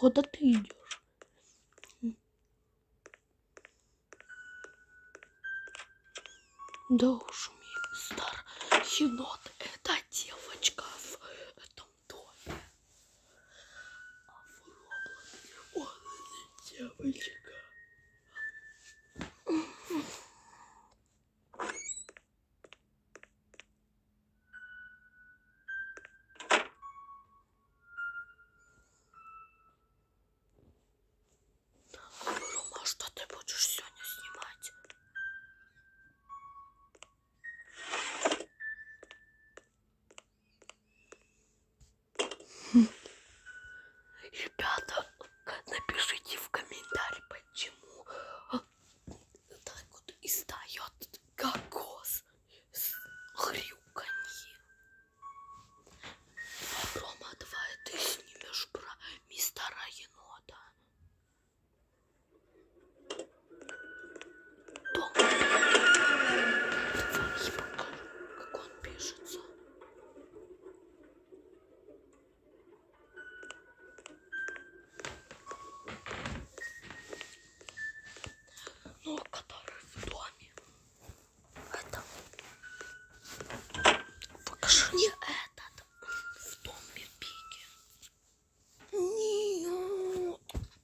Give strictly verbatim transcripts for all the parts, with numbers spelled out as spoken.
куда ты идешь? Да уж, мистер енот, это девочка в этом доме. А в Роблоксе он девочка. Рома, что ты будешь сегодня снимать? Ребята, напишите в комментарии, почему так вот издает кокос с хрюканьем. Рома, давай ты снимешь про мистера енота. Том, давай я покажу, как он пишется. Ну, который в доме. Это. Покажи мне этот. В доме Пики. Нет.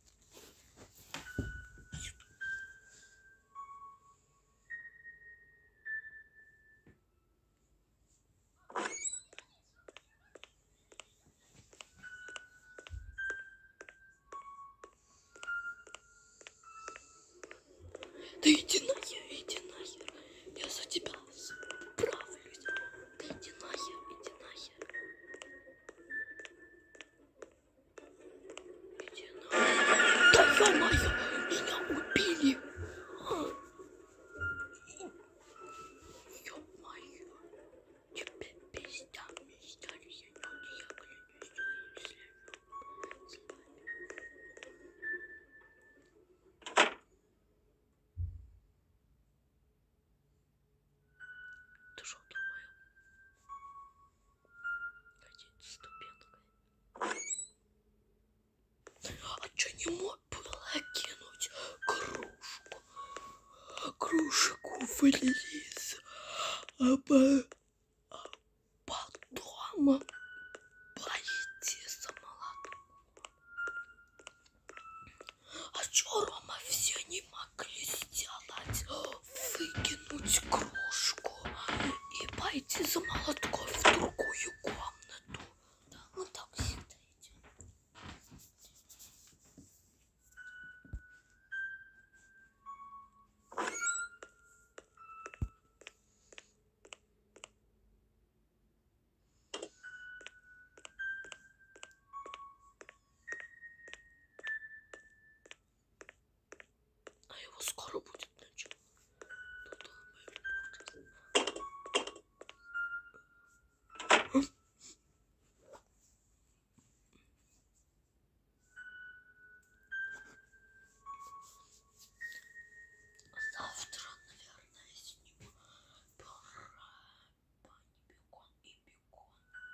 Да иди нахер, иди нахер. Я за тебя справлюсь. Да иди нахер, иди нахер. Иди нахер. Да ё-моё, меня убили. Ё-моё. Тебе пизда, мистер енот. Я клянусь своим словами. Ты что думаешь? Один ступенькой. А чё не мог было кинуть кружку? Кружку вылез. А, по... а потом пойти за молотком. А чё, Рома, все не могли сделать? Выкинуть кружку и пойти за молотком в другую комнату. Да, мы так всегда идем. А его скоро будет ночью. Завтра, наверное, сниму про Бани Бекон и Бекон.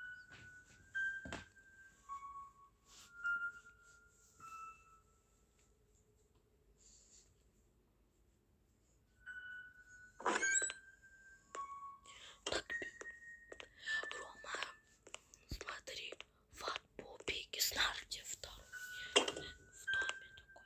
Так, Рома, смотри, фатбу Пики Снарди второй. В доме такой.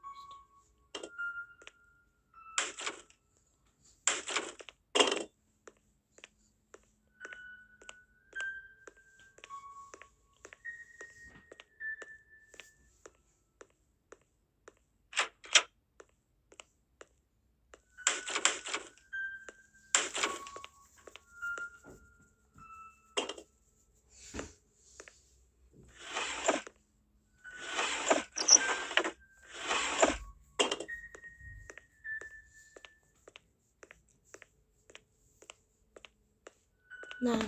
На.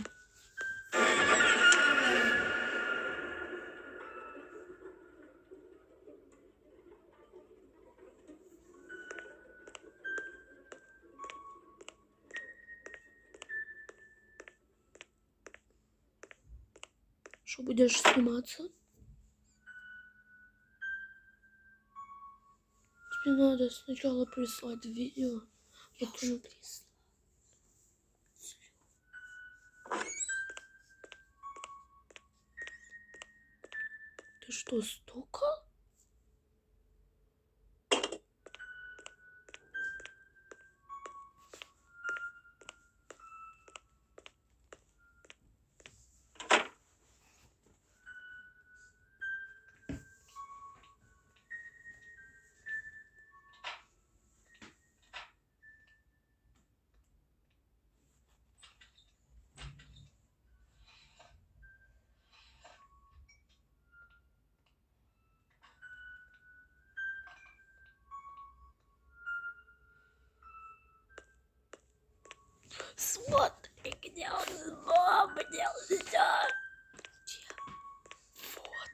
Что будешь сниматься? надо сначала прислать видео, потом прислать. Ты что, стукал? Смотри, где он сбомбнился. Вот.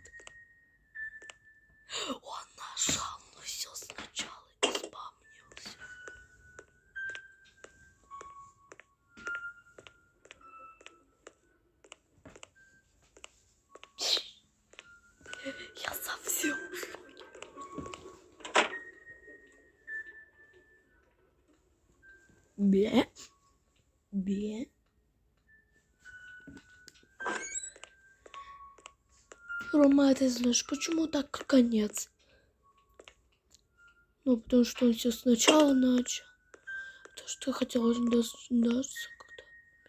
Он нажал, но все сначала и сбомбнился. Я совсем в шоке. Бе. Бе. Рома, ты знаешь, почему так конец? Ну, потому что он все сначала начал. То, что я хотела дождаться, когда...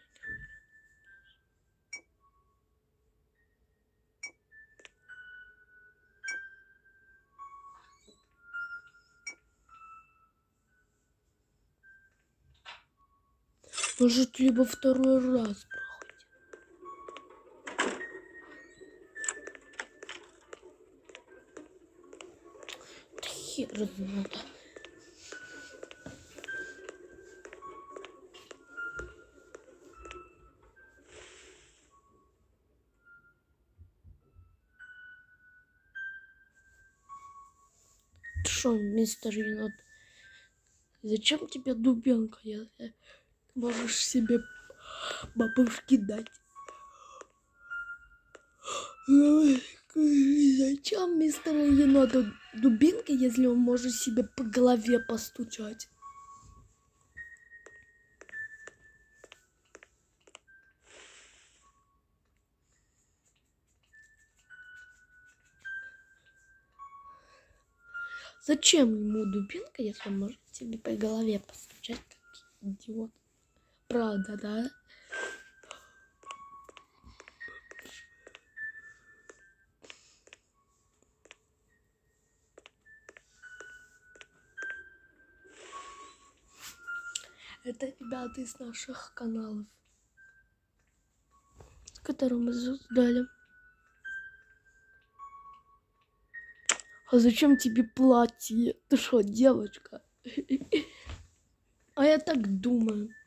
Может, либо второй раз проходить. Да хер надо. Ты шо, мистер Енот? Зачем тебе дубинка, если можешь себе бабушке дать? Зачем мистеру Еноту дубинка, если он может себе по голове постучать? Зачем ему дубинка, если он может себе по голове постучать, как идиот? Правда, да? Это ребята из наших каналов, которые мы создали. А зачем тебе платье? Ты что, девочка? А я так думаю.